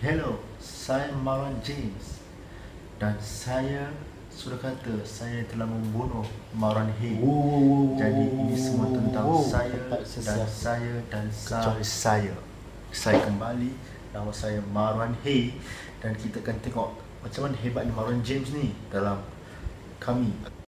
Hello, saya Marwan James dan saya sudah kata saya telah membunuh Marwan Hay. Jadi ini semua tentang saya dan saya dan kecuali saya. Saya kembali, nama saya Marwan Hay dan kita akan tengok macam mana hebatnya Marwan James ni dalam kami.